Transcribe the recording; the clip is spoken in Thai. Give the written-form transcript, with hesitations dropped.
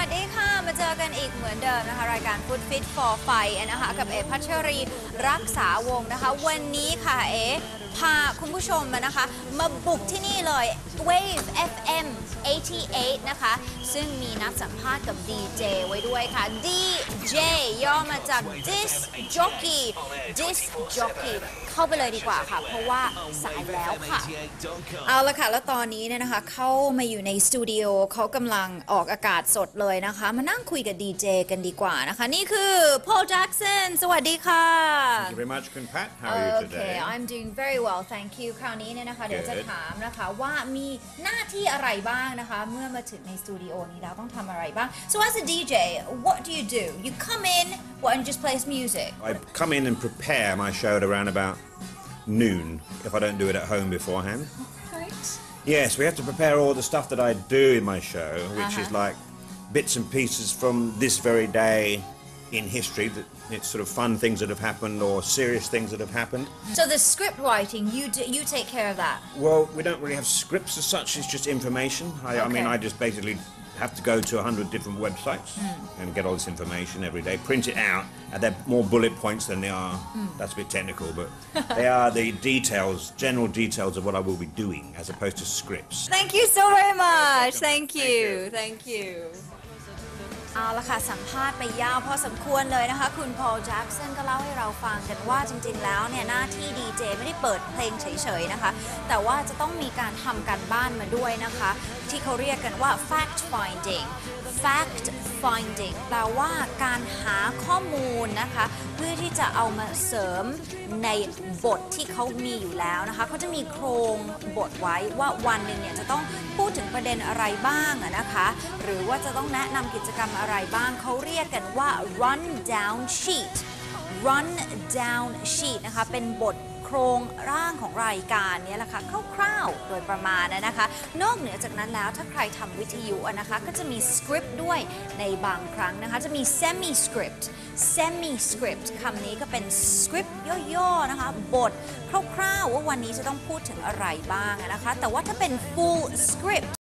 วัสดีค่ะมาเจอกันอีกเหมือนเดิมนะคะรายการ Food Fit for Fight นะคะกับเอพัชรีรักษาวงนะคะวันนี้ค่ะพาคุณผู้ชมนะคะมาบุกที่นี่เลย Wave FM 88นะคะซึ่งมีนัดสัมภาษณ์กับ DJ ไว้ด้วยค่ะ DJ ย่อมาจาก Disc Jockey เข้าไปเลยดีกว่าค่ะเพราะว่าสายแล้วค่ะเอาละค่ะแล้วตอนนี้เนี่ยนะคะเข้ามาอยู่ในสตูดิโอเขากำลังออกอากาศสดเลยนะคะมานั่งคุยกับ DJ กันดีกว่านะคะนี่คือ Paul Jackson สวัสดีค่ะ Thank you very much, Kun Pat. How are you today? Okay, I'm doing very well, thank you. คราวนี้เนี่ยนะคะเดี๋ยวจะถามนะคะว่ามีหน้าที่อะไรบ้างนะคะเมื่อมาถึงในสตูดิโอนี้แล้วต้องทำอะไรบ้าง So as a DJ, what do? You come in, and just play music? I come in and prepare my show at around about noon if I don't do it at home beforehand. Right. Yes, we have to prepare all the stuff that I do in my show, which is like bits and pieces from this very day in history. It's sort of fun things that have happened or serious things that have happened. So the script writing, you take care of that? Well, we don't really have scripts as such, it's just information. I mean, I just basically have to go to 100 different websites and get all this information every day, print it out, and they're more bullet points than they are, that's a bit technical, but they are the details, general details of what I will be doing as opposed to scripts. Thank you so very much. Thank you. เอาละค่ะสัมภาษณ์ไปยาวพอสมควรเลยนะคะคุณ Paul Jackson ก็เล่าให้เราฟังกันว่าจริงๆแล้วเนี่ยหน้าที่ดีเจไม่ได้เปิดเพลงเฉยๆนะคะแต่ว่าจะต้องมีการทำการบ้านมาด้วยนะคะที่เขาเรียกกันว่า fact finding แปลว่าการหาข้อมูลนะคะเพื่อที่จะเอามาเสริมในบทที่เขามีอยู่แล้วนะคะเขาจะมีโครงบทไว้ว่าวันหนึ่งเนี่ยจะต้องพูดถึงประเด็นอะไรบ้างนะคะหรือว่าจะต้องแนะนำกิจกรรมอะไรบ้างเขาเรียกกันว่า run down sheet นะคะเป็นบทโครงร่างของรายการนี้แหละค่ะคร่าวๆโดยประมาณนะคะนอกเหนือจากนั้นแล้วถ้าใครทำวิทยุนะคะก็จะมีสคริปต์ด้วยในบางครั้งนะคะจะมี semi script คำนี้ก็เป็นสคริปต์ย่อๆนะคะบทคร่าวๆว่าวันนี้จะต้องพูดถึงอะไรบ้างนะคะแต่ว่าถ้าเป็น full script